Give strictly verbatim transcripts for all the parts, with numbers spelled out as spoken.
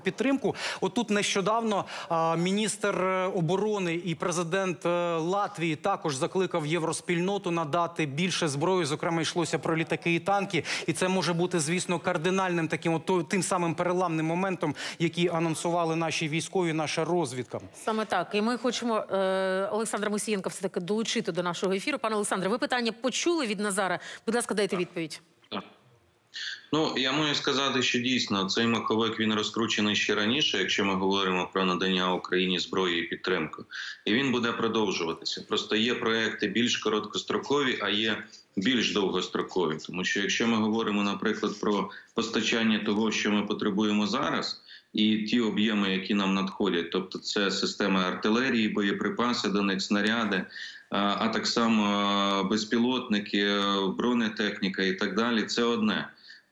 підтримку. Отут нещодавно а, міністр оборони і президент а, Латвії також закликав євроспільноту надати більше зброї, зокрема йшлося про літаки і танки. І це може бути, звісно, кардинальним таким, от, тим самим переламним моментом, який анонсували наші військові, наша розвідка. Саме так. І ми хочемо е, Олександра Мусієнка все-таки долучити до нашого ефіру. Пане Олександре, ви питання почули від Назара? Будь ласка, дайте відповідь. Ну, я можу сказати, що дійсно цей маховик, він розкручений ще раніше, якщо ми говоримо про надання Україні зброї і підтримку. І він буде продовжуватися. Просто є проекти більш короткострокові, а є більш довгострокові. Тому що якщо ми говоримо, наприклад, про постачання того, що ми потребуємо зараз, і ті об'єми, які нам надходять, тобто це системи артилерії, боєприпаси до них, снаряди, а так само безпілотники, бронетехніка і так далі, це одне.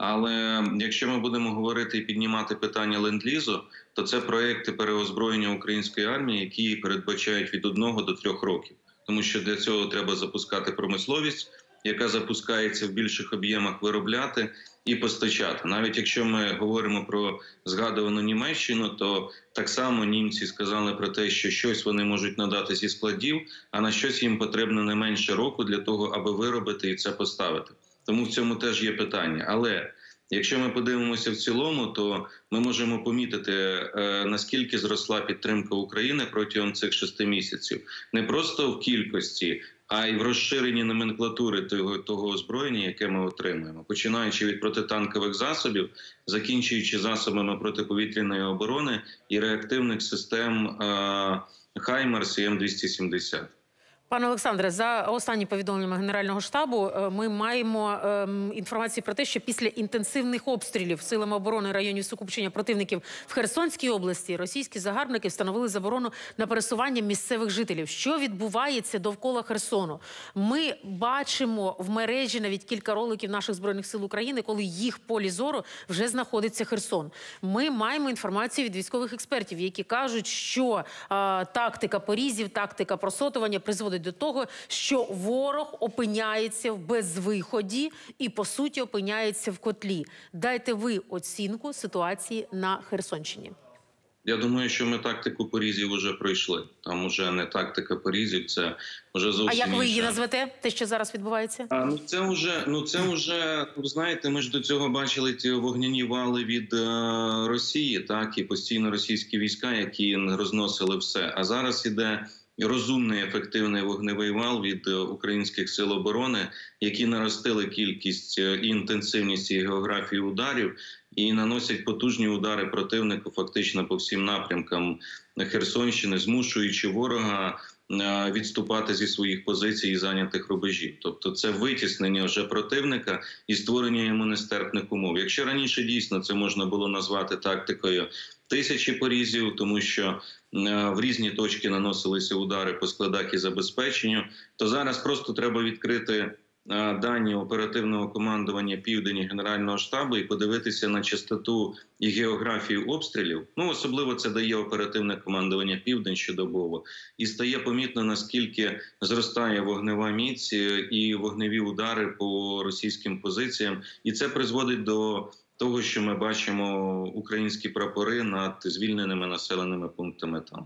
Але якщо ми будемо говорити і піднімати питання ленд-лізу, то це проекти переозброєння української армії, які передбачають від одного до трьох років. Тому що для цього треба запускати промисловість, яка запускається в більших об'ємах, виробляти і постачати. Навіть якщо ми говоримо про згадувану Німеччину, то так само німці сказали про те, що щось вони можуть надати зі складів, а на щось їм потрібно не менше року для того, аби виробити і це поставити. Тому в цьому теж є питання. Але якщо ми подивимося в цілому, то ми можемо помітити, е, наскільки зросла підтримка України протягом цих шести місяців. Не просто в кількості, а й в розширенні номенклатури того, того озброєння, яке ми отримуємо. Починаючи від протитанкових засобів, закінчуючи засобами протиповітряної оборони і реактивних систем е, «Хаймарс» і М двісті сімдесят. Пане Олександре, за останні повідомленнями Генерального штабу ми маємо ем, інформацію про те, що після інтенсивних обстрілів силами оборони районів сукупчення противників в Херсонській області російські загарбники встановили заборону на пересування місцевих жителів. Що відбувається довкола Херсону? Ми бачимо в мережі навіть кілька роликів наших Збройних сил України, коли їх в полі зору вже знаходиться Херсон. Ми маємо інформацію від військових експертів, які кажуть, що е, тактика порізів, тактика просотування призводить до того, що ворог опиняється в безвиході і, по суті, опиняється в котлі. Дайте ви оцінку ситуації на Херсонщині. Я думаю, що ми тактику порізів вже пройшли. Там вже не тактика порізів, це вже зовсім. А як ви її інша. назвете, те, що зараз відбувається? А, ну це вже, ну це вже, знаєте, ми ж до цього бачили ті вогняні вали від е, Росії, так, і постійно російські війська, які розносили все. А зараз іде розумний, ефективний вогневий вал від українських сил оборони, які наростили кількість і інтенсивність і географію ударів і наносять потужні удари противнику фактично по всім напрямкам Херсонщини, змушуючи ворога відступати зі своїх позицій і зайнятих рубежів. Тобто це витіснення вже противника і створення йому нестерпних умов. Якщо раніше дійсно це можна було назвати тактикою тисячі порізів, тому що в різні точки наносилися удари по складах і забезпеченню, то зараз просто треба відкрити дані оперативного командування Південь і Генерального штабу і подивитися на частоту і географію обстрілів. Ну, особливо це дає оперативне командування Південь щодобово. І стає помітно, наскільки зростає вогнева міць і вогневі удари по російським позиціям. І це призводить до того, що ми бачимо українські прапори над звільненими населеними пунктами там.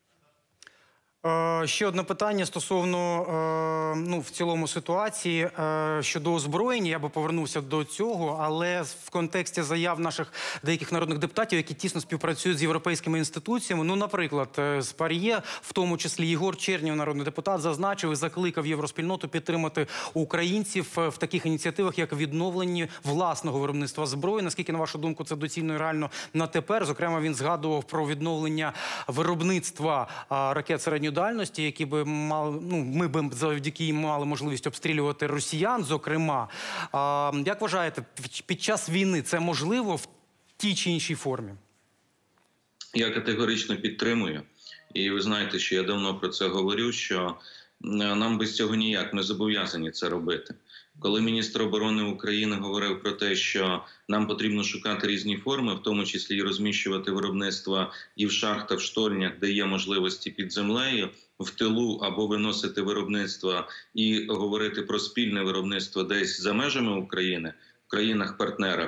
Е, ще одне питання стосовно е, ну, в цілому ситуації е, щодо озброєння. Я би повернувся до цього, але в контексті заяв наших деяких народних депутатів, які тісно співпрацюють з європейськими інституціями. Ну, наприклад, з ПАРЄ, в тому числі Єгор Чернєв, народний депутат, зазначив і закликав євроспільноту підтримати українців в таких ініціативах, як відновлення власного виробництва зброї. Наскільки, на вашу думку, це доцільно і реально на тепер? Зокрема, він згадував про відновлення виробництва а, ракет середньої дальності, які би мали, ну, ми б завдяки їм мали можливість обстрілювати росіян, зокрема. А, як вважаєте, під час війни це можливо в тій чи іншій формі? Я категорично підтримую. І ви знаєте, що я давно про це говорю, що нам без цього ніяк, ми зобов'язані це робити. Коли міністр оборони України говорив про те, що нам потрібно шукати різні форми, в тому числі і розміщувати виробництва і в шахтах, в штольнях, де є можливості під землею, в тилу, або виносити виробництва і говорити про спільне виробництво десь за межами України, в країнах-партнерах,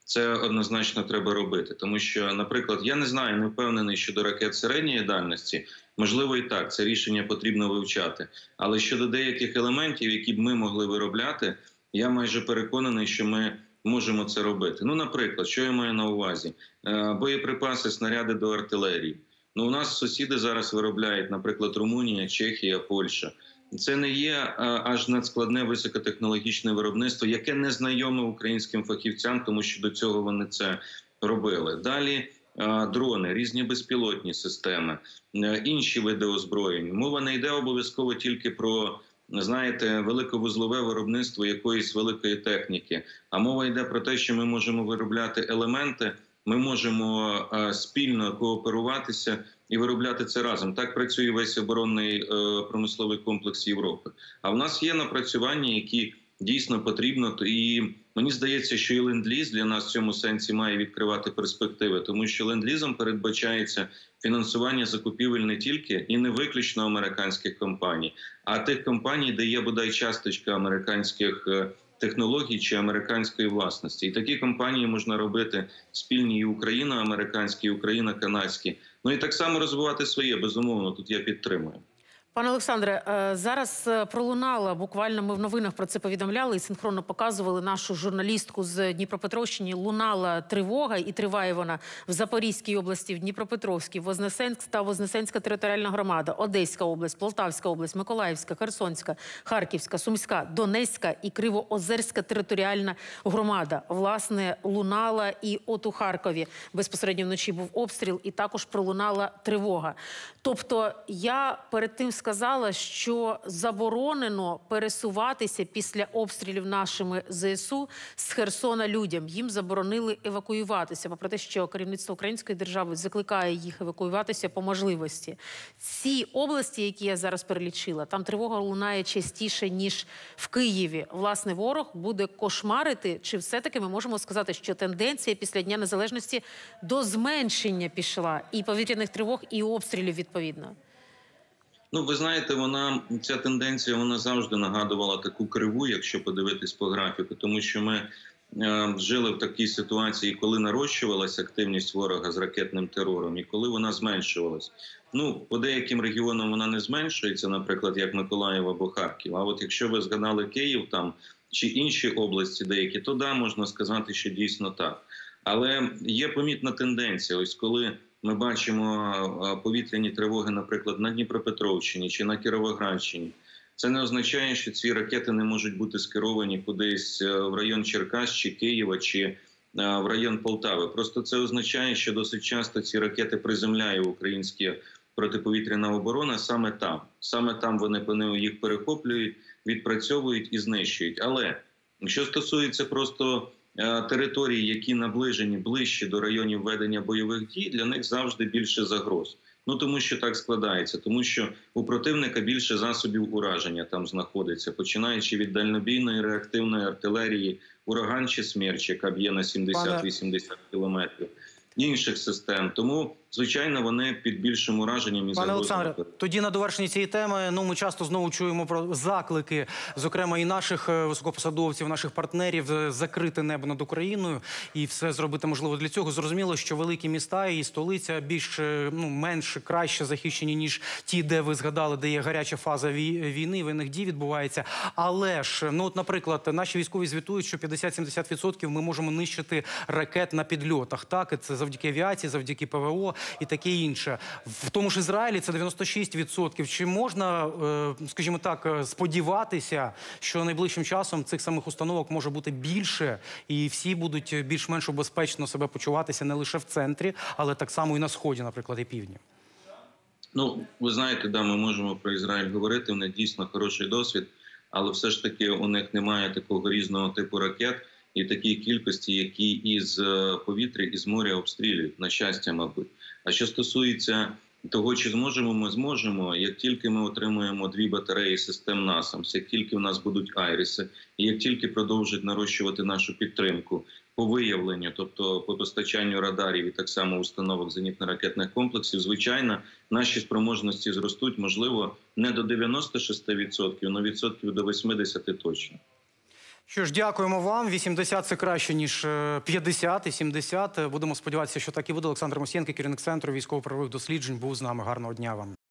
Це однозначно треба робити, тому що, наприклад, я не знаю, не впевнений щодо ракет середньої дальності. Можливо, і так, це рішення потрібно вивчати. Але щодо деяких елементів, які б ми могли виробляти, я майже переконаний, що ми можемо це робити. Ну, наприклад, що я маю на увазі? Е, боєприпаси, снаряди до артилерії. Ну, у нас сусіди зараз виробляють, наприклад, Румунія, Чехія, Польща. Це не є а, аж надскладне високотехнологічне виробництво, яке не знайоме українським фахівцям, тому що до цього вони це робили. Далі а, дрони, різні безпілотні системи, а, інші види озброєнь. Мова не йде обов'язково тільки про, знаєте, великовузлове виробництво якоїсь великої техніки, а мова йде про те, що ми можемо виробляти елементи, ми можемо а, спільно кооперуватися і виробляти це разом. Так працює весь оборонний е, промисловий комплекс Європи. А в нас є напрацювання, які дійсно потрібно. І мені здається, що і ленд-ліз для нас в цьому сенсі має відкривати перспективи, тому що ленд-лізом передбачається фінансування закупівель не тільки і не виключно американських компаній, а тих компаній, де є бодай часточка американських е, технологій чи американської власності. І такі компанії можна робити спільні і україно-американські, і україно-канадські. Ну і так само розвивати своє, безумовно, тут я підтримую. Пане Олександре, зараз пролунала, буквально ми в новинах про це повідомляли і синхронно показували нашу журналістку з Дніпропетровщини, лунала тривога, і триває вона в Запорізькій області, в Дніпропетровській, Вознесенськ та Вознесенська територіальна громада, Одеська область, Полтавська область, Миколаївська, Херсонська, Харківська, Сумська, Донецька і Кривоозерська територіальна громада. Власне, лунала і от у Харкові безпосередньо вночі був обстріл і також пролунала тривога. Тобто я перед тим сказала, що заборонено пересуватися після обстрілів нашими ЗСУ з Херсона людям. Їм заборонили евакуюватися, попри те, що керівництво української держави закликає їх евакуюватися по можливості. Ці області, які я зараз перелічила, там тривога лунає частіше, ніж в Києві. Власне, ворог буде кошмарити, чи все-таки ми можемо сказати, що тенденція після Дня Незалежності до зменшення пішла і повітряних тривог, і обстрілів відповідно? Ну, ви знаєте, вона, ця тенденція, вона завжди нагадувала таку криву, якщо подивитись по графіку, тому що ми е, жили в такій ситуації, коли нарощувалася активність ворога з ракетним терором і коли вона зменшувалась. Ну, по деяким регіонам вона не зменшується, наприклад, як Миколаїв або Харків. А от якщо ви згадали Київ там чи інші області деякі, то да, можна сказати, що дійсно так. Але є помітна тенденція, ось коли ми бачимо повітряні тривоги, наприклад, на Дніпропетровщині чи на Кіровоградщині. Це не означає, що ці ракети не можуть бути скеровані кудись в район Черкас чи Києва чи в район Полтави. Просто це означає, що досить часто ці ракети приземляє українська протиповітряна оборона саме там. Саме там вони, вони їх перехоплюють, відпрацьовують і знищують. Але що стосується просто території, які наближені ближче до районів ведення бойових дій, для них завжди більше загроз. Ну, тому що так складається, тому що у противника більше засобів ураження там знаходиться, починаючи від дальнобійної реактивної артилерії, ураган чи смерч, яка б'є на сімдесят-вісімдесят кілометрів, інших систем. Тому, звичайно, вони під більшим ураженням і Пане загрозами. Олександре, тоді на довершенні цієї теми, ну, ми часто знову чуємо про заклики, зокрема і наших високопосадовців, наших партнерів, закрити небо над Україною і все зробити можливо для цього. Зрозуміло, що великі міста і столиця більш, ну, менш, краще захищені, ніж ті, де ви згадали, де є гаряча фаза війни, воєнних дій відбувається. Але ж, ну, от, наприклад, наші військові звітують, що п'ятдесят-сімдесят відсотків ми можемо нищити ракет на підльотах. Так, і це завдяки авіації, завдяки ПВО і таке інше. В тому ж Ізраїлі це дев'яносто шість відсотків. Чи можна, скажімо так, сподіватися, що найближчим часом цих самих установок може бути більше і всі будуть більш-менш безпечно себе почуватися не лише в центрі, але так само і на Сході, наприклад, і півдні? Ну, ви знаєте, да, ми можемо про Ізраїль говорити, у них дійсно хороший досвід, але все ж таки у них немає такого різного типу ракет і такій кількості, які із повітря, із моря обстрілюють, на щастя, мабуть. А що стосується того, чи зможемо, ми зможемо, як тільки ми отримуємо дві батареї систем насамс, як тільки в нас будуть айриси, і як тільки продовжать нарощувати нашу підтримку по виявленню, тобто по постачанню радарів і так само установок зенітно-ракетних комплексів, звичайно, наші спроможності зростуть, можливо, не до дев'яноста шести відсотків, але відсотків до восьмидесяти точно. Що ж, дякуємо вам. вісімдесят – це краще, ніж е, п'ятдесят і сімдесят. Будемо сподіватися, що так і буде. Олександр Мусієнко, керівник Центру військово-правових досліджень, був з нами. Гарного дня вам.